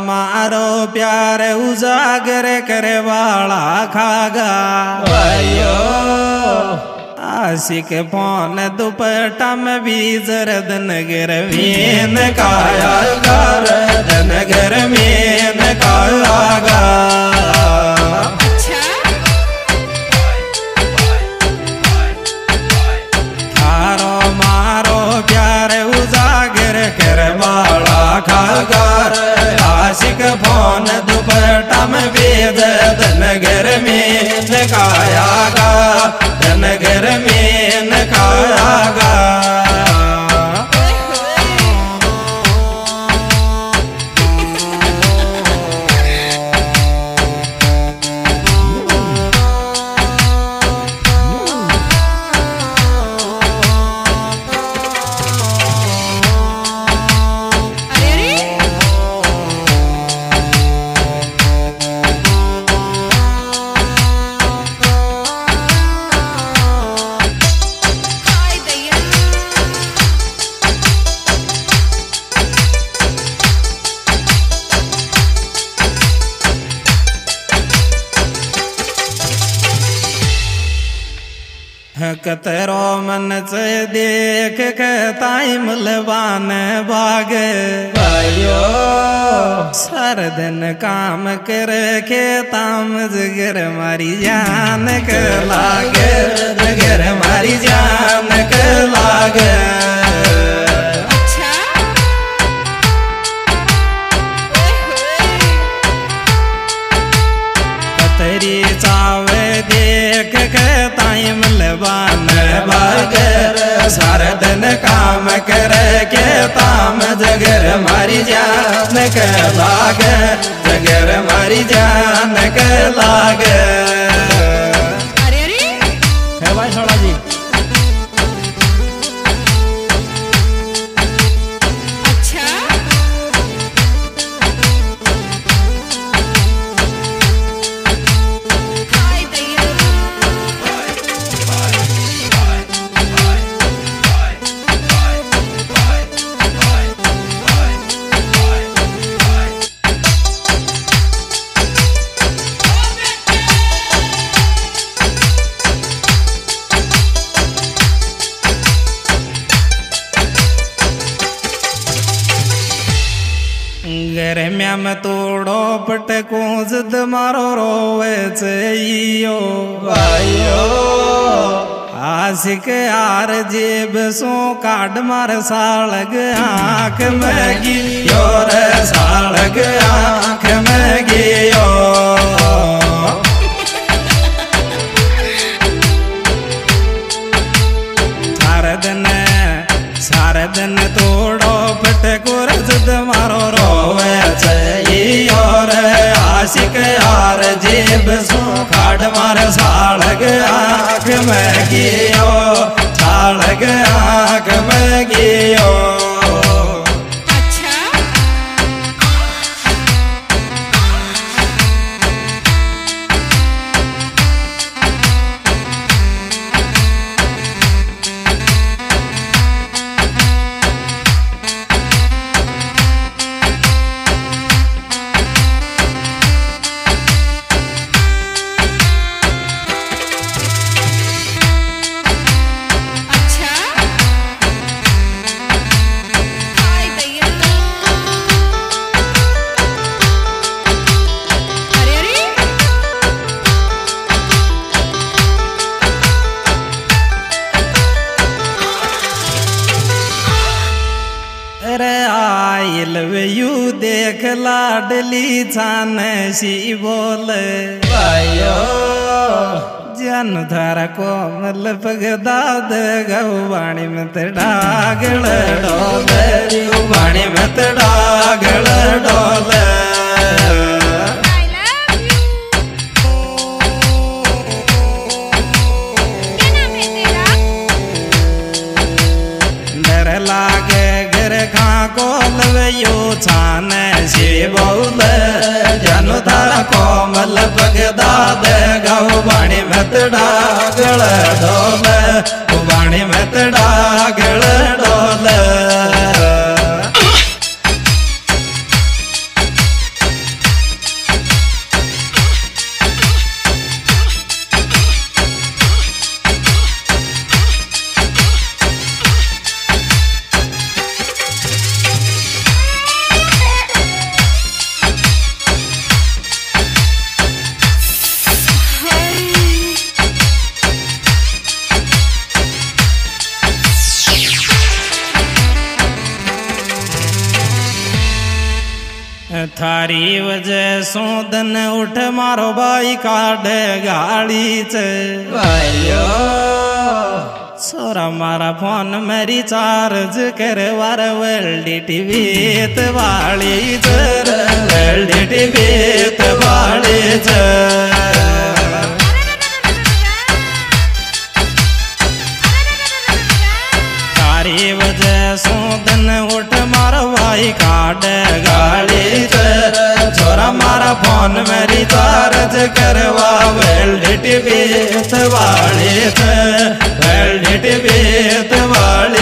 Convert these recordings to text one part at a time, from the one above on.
मारो प्यार उजागर करे वाला खागा भाइयो आशिक फोन दुपट्टा में भी जरद नगर में काया गार नगर में काया थारो मारो प्यार उजागर करे वाला खागार आशिक फोन दुपट्टा में भी जरद नगर में काया गा नगर में नकायागा कतरो मन से देख के ताई मलवान बाग भाइयो सर दिन काम कर के ताम जगर मारी जान के लागे जगर मारी जान के लागे कतरी चावे देख के ताई मलवान बागर सारा दिन काम कर के ताम जगर मारी जान के लागे जगर मारी जान के लागे है भाई छोड़ा जी घर में तोड़ो पटको जिद मारो रोवे चाहियो भाइयो आशिक यार जेब सो काट मार सालग आँख में गियो रे सालग आँख में गियो सारे दिन तोड़ो पटको जिद मारो रोवे चाहियो रे आशिक यार जेब सो काट मार सालग आँख में गियो सालग आँख में गियो यू देख लाडली छान सी बोल भाइयो जन धारा कोमल पगदाद गवाणी में डागल डोले वाणी में डागल डोले डर लागे घर खा कोल यो छान सी बोल जन धारा कोमल पगदाद गवाणी में डागल डोले वाणी में डागल डोले तारी वजह सो दिन उठ मारो भाई काट गाड़ी च भाइयो छोरा मारा फोन मेरी चार्ज करवार वेल्डी टीवी वाली चर वेल्डी टीवी वाली तारी वजह सो दिन उठ मारो भाई काट गाड़ी छोरा मारा फोन मेरी चार्ज करवा वेल्डी टीवी वाली वेल्डी टीवी वाली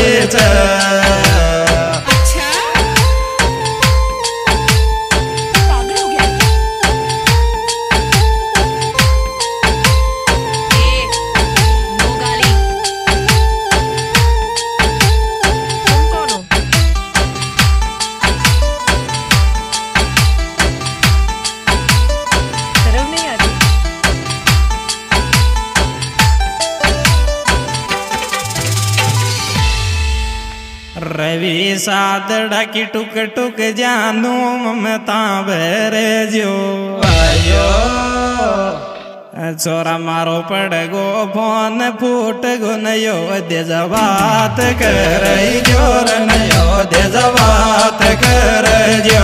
रवि सादड़ा की टुक टुक जानू ममता बेरे जो भाइयो छोरा मारो पड़ गो फोन फूट गो नयो दे जबात कर जोर नयो दे जबात कर जो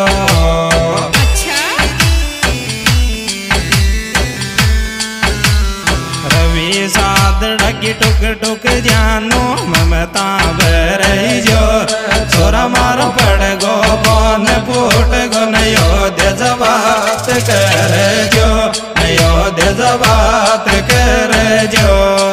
सादड़ा की टुक टुक जानो ममता भरई जो छोरा मारो पड़ गो फोन फूट गो नयो दे जबात कर जो नयो दे जबात कर जो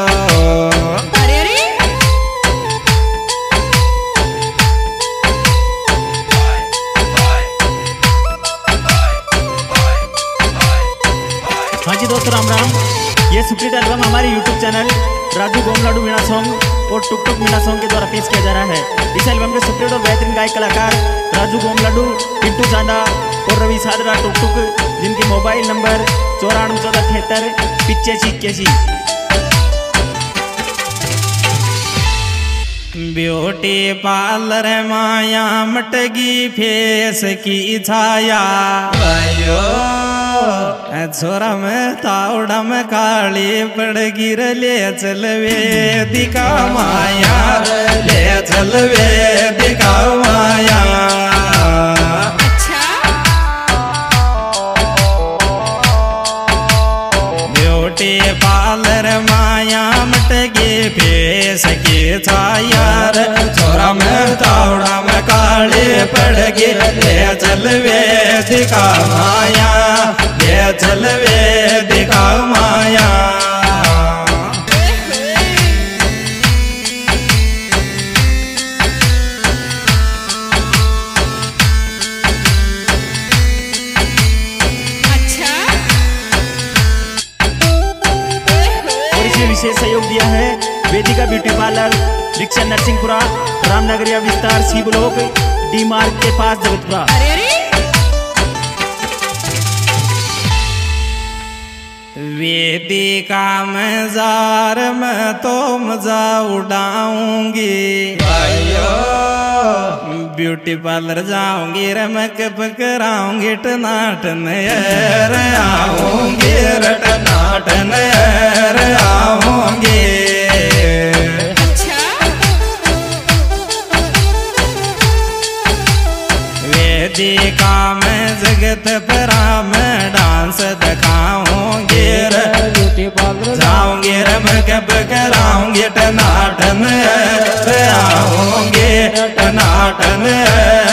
हाँ जी दोस्तों राम राम। ये सुप्रीत एल्बम हमारे YouTube channel Raju Gomladu Meena song और टुक टुक मीणा सॉन्ग के द्वारा पेश किया जा रहा है। इस एल्बम के सुप्रीत और बेहतरीन गायक कलाकार राजू गोमलाडू, पिंटू चांदा और रवि सादड़ा टुक टुक, जिनके मोबाइल नंबर 9414738581। ब्यूटी पार्लर माया मटगी फेस की छाया भाइयो छोरा में तावड़ा में काली पड़ गिर ले चल वेदिका माया ले चल वेदिका माया ब्यूटी पार्लर माया मटगी फेस की छाया छोरा में तावड़ा में काली पड़ गिर ले चल वेदिका माया ले चल वेदिका माया और इसमें विशेष सहयोग दिया है वेदिका ब्यूटी पार्लर, रिक्शा नरसिंहपुरा, रामनगरिया विस्तार, सी ब्लॉक, डी मार्ग के पास, जगतपुरा। वेदिका मजार में तो मजा उड़ाऊंगी भाइयो ब्यूटी पार्लर जाऊंगी रमक कराऊंगी टनाटन यार आऊंगी टनाटन यार आऊंगी वेदिका में जगत परा में डांस दिखाऊंगी जाऊंगी रमक कराऊंगी टनाटन आऊंगी टनाटन